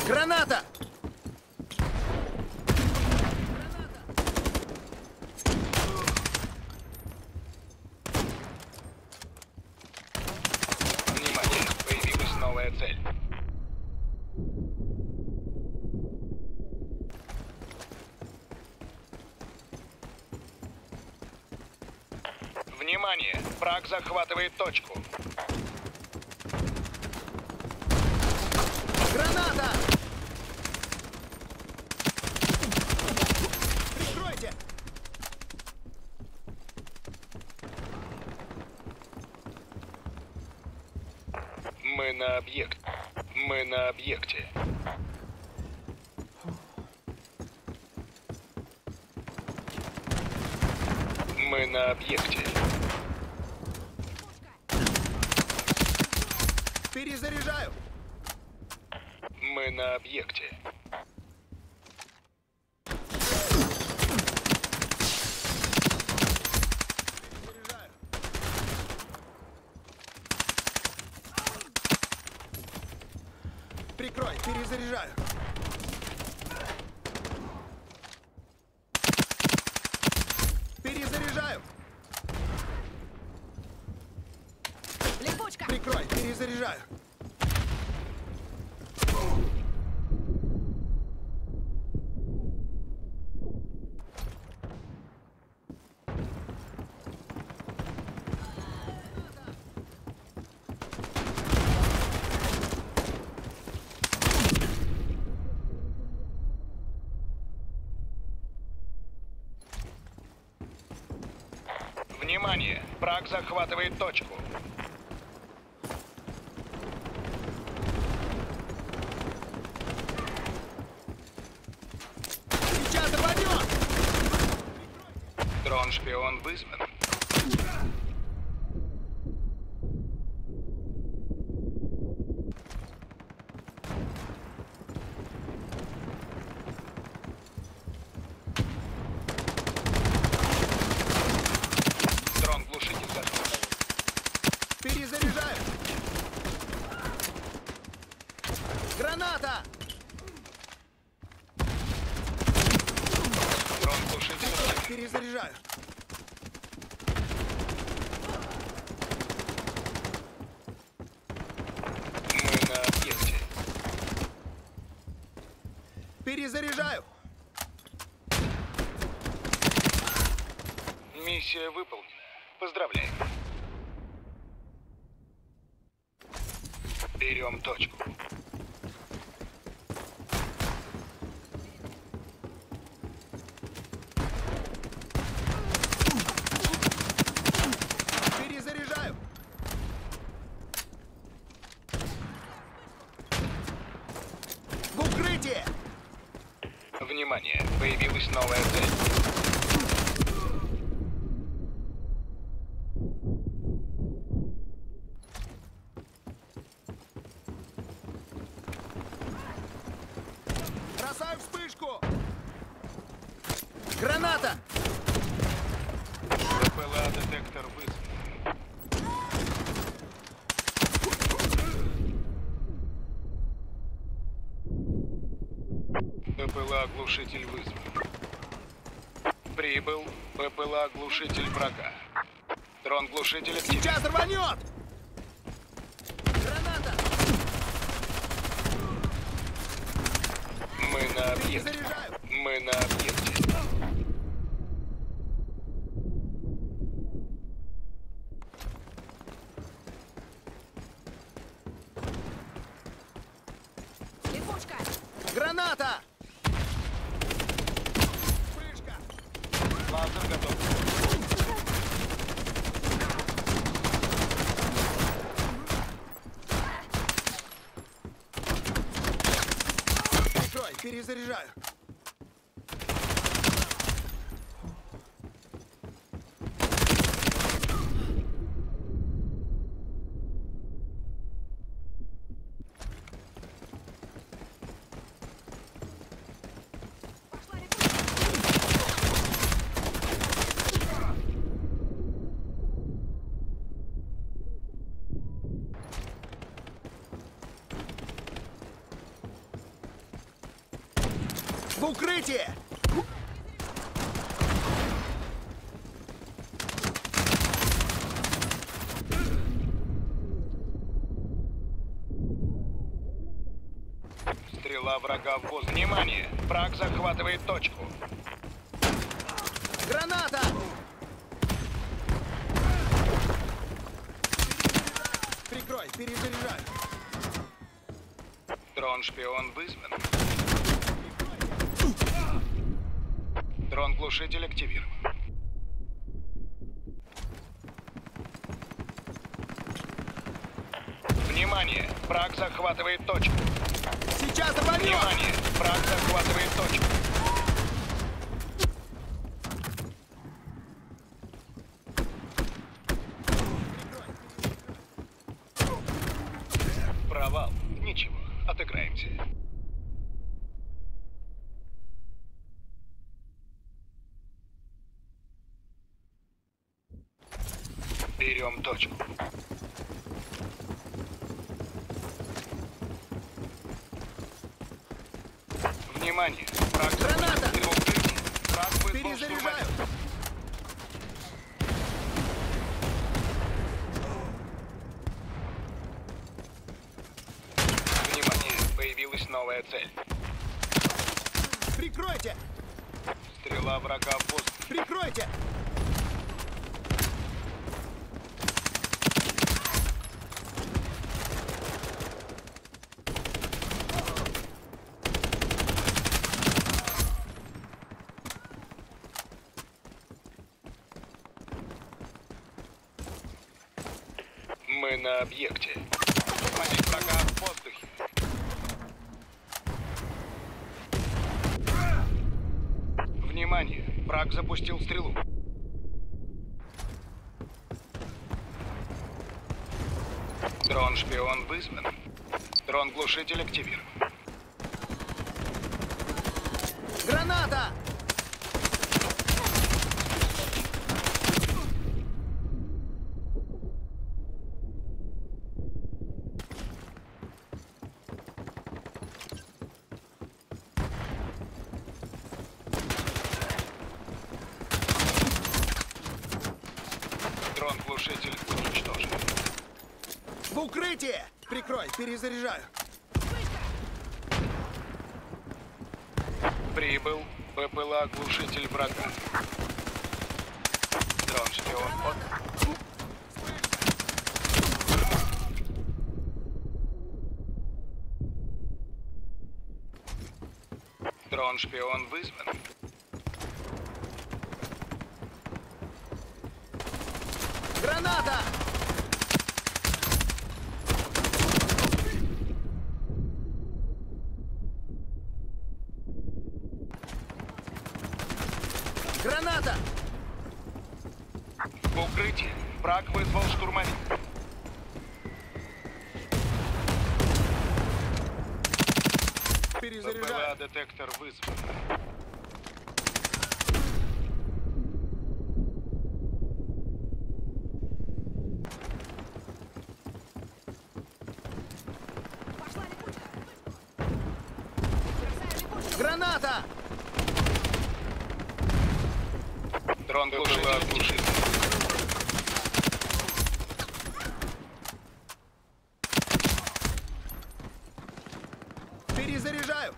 Граната! Внимание, появилась новая цель. Внимание, враг захватывает точку. Граната! Прикройте! Мы на объект. Мы на объекте. Мы на объекте. Перезаряжаю! Мы на объекте. Перезаряжаю! Прикрой, перезаряжаю! Перезаряжаю! Липучка! Прикрой, перезаряжаю! Внимание, враг захватывает точку. Сейчас рванет! Дрон-шпион вызван. Дрон-глушитель готов. Перезаряжаю! Граната! Дрон-глушитель готов. Перезаряжаю! Мы на объекте. Перезаряжаю! Миссия выполнена. Поздравляем. Берем точку. Перезаряжаю! В укрытие! Внимание, появилась новая цель. Бросаю вспышку! Граната! ППЛА-детектор вызван. ППЛА-глушитель вызван. Прибыл ППЛА-глушитель врага. Дрон-глушитель активирован. Сейчас рванет! Граната! Мы на объекте. Перезаряжаю! Мы на объекте. Липучка! Граната! Вспышка! Лазер готов. Прикрой, перезаряжаю! Пошла липучка! В укрытие! Стрела врага в воздух. Внимание! Враг захватывает точку. Граната! Прикрой, перезаряжаю. Дрон-шпион вызван. Дрон-глушитель активирован. Внимание! Враг захватывает точку. Сейчас оборвет! Внимание! Враг захватывает точку. Провал. Ничего, отыграемся. Берем точку. Внимание! Враг Граната! запустил укрытие. Враг вызвал Перезаряжаю! штурмовик. Внимание! Появилась новая цель. Прикройте! Стрела врага в воздух. Прикройте! Мы на объекте. Смотреть врага в воздухе. Внимание! Враг запустил стрелу. Дрон-шпион вызван. Дрон-глушитель активирован. Граната! Дрон-глушитель уничтожен. В укрытие! Прикрой, перезаряжаю. Прибыл ППЛА-глушитель врага. Дрон-шпион от... Дрон-шпион вызван. Граната! Граната! В укрытии. Враг вызвал штурмовик. Перезаряжаю. ППЛА-детектор вызван. Пошла липучка. Бросаю липучку. Граната! Дрон-глушитель активирован. Перезаряжаю.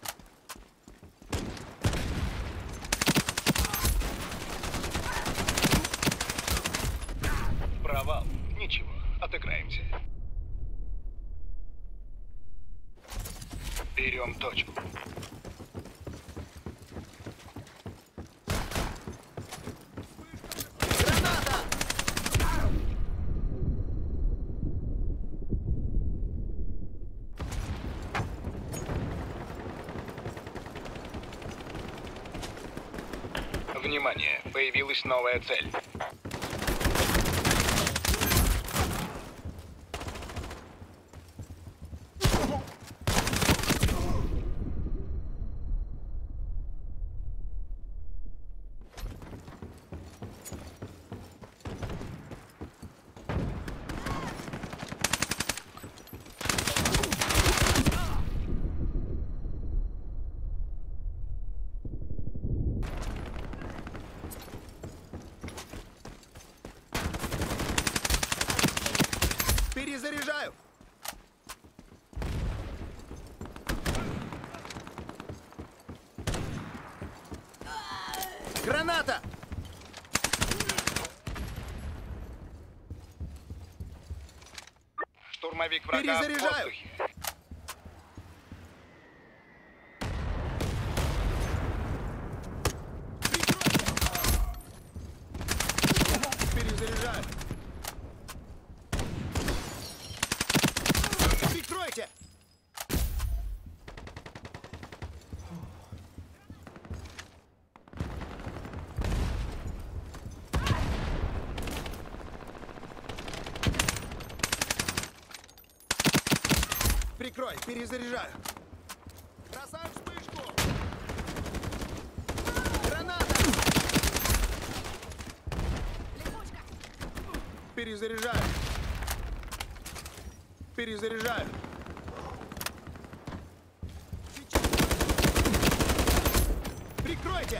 Провал. Ничего, отыграемся. Берем точку. Граната! Внимание, появилась новая цель. Граната! Штурмовик врага в Перезаряжаю. воздухе. Перезаряжаю. Прикройте! Прикрой, перезаряжаю. Бросаю вспышку. Граната! Липучка! Перезаряжаю. Перезаряжаю. Сейчас. Прикройте!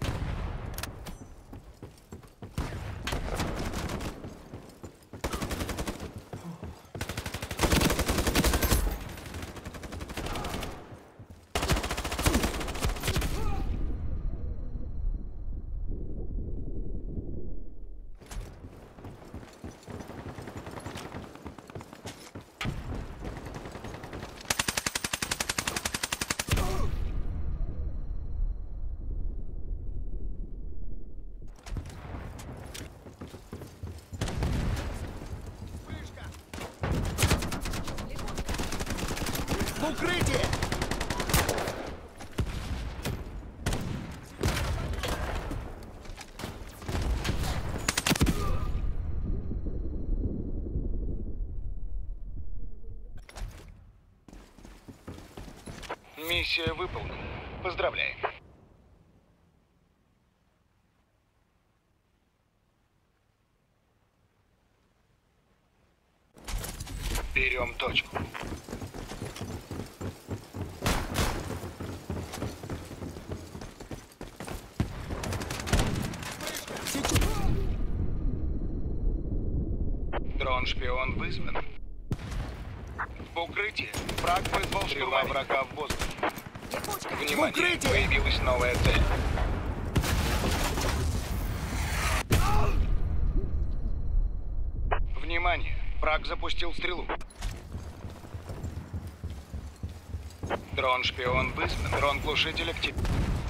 Вспышка! Липучка! В укрытие! Миссия выполнена. Поздравляем. Берем точку. Дрон-шпион вызван. В укрытии. Враг вызвал стрела врага в воздух. Липучка! Внимание, укрытие! появилась новая цель. Внимание, враг запустил стрелу. Дрон-шпион вызван. Дрон-глушитель активирован.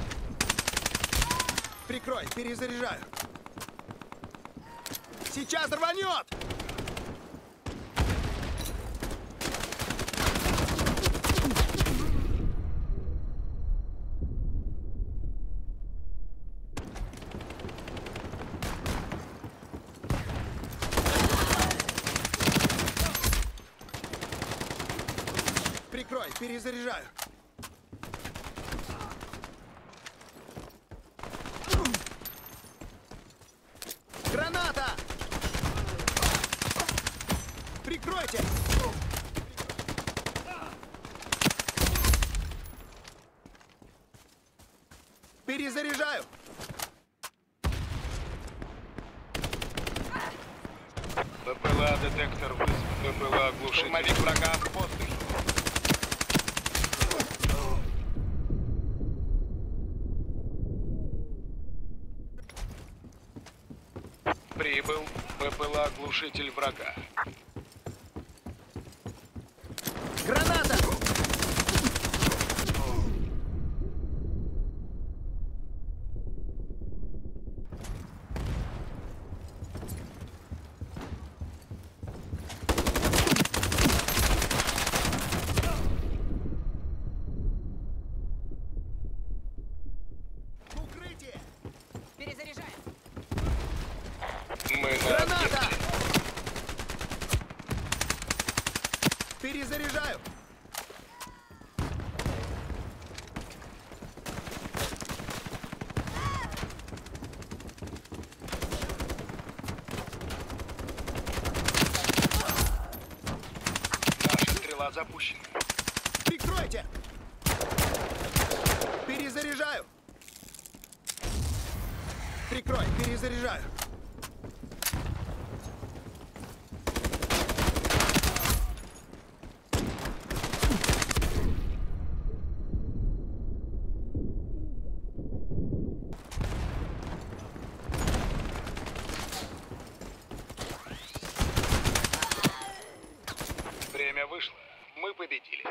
Прикрой, перезаряжаю. Сейчас рванет! Прикрой, перезаряжаю. Граната! Прикройте! Перезаряжаю! БПЛА-детектор вызван. БПЛА-глушитель. Штурмовик врага в воздухе. Прибыл БПЛА-глушитель врага. Граната! В укрытие! Перезаряжаем! Мы на Граната! объекте. Перезаряжаю! Наша стрела запущена. Прикройте! Перезаряжаю! Прикрой, перезаряжаю! победили.